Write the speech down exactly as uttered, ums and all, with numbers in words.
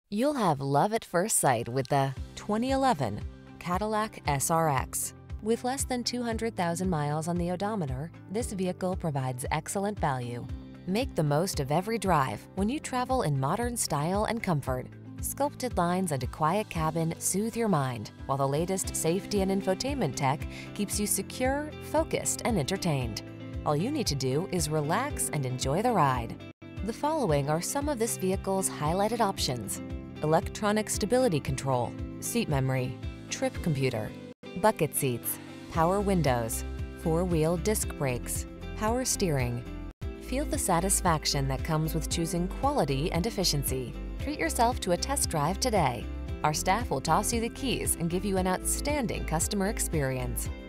You'll have love at first sight with the twenty eleven Cadillac S R X. With less than two hundred thousand miles on the odometer, this vehicle provides excellent value. Make the most of every drive when you travel in modern style and comfort. Sculpted lines and a quiet cabin soothe your mind, while the latest safety and infotainment tech keeps you secure, focused, and entertained. All you need to do is relax and enjoy the ride. The following are some of this vehicle's highlighted options: electronic stability control, seat memory, trip computer, bucket seats, power windows, four-wheel disc brakes, power steering. Feel the satisfaction that comes with choosing quality and efficiency. Treat yourself to a test drive today. Our staff will toss you the keys and give you an outstanding customer experience.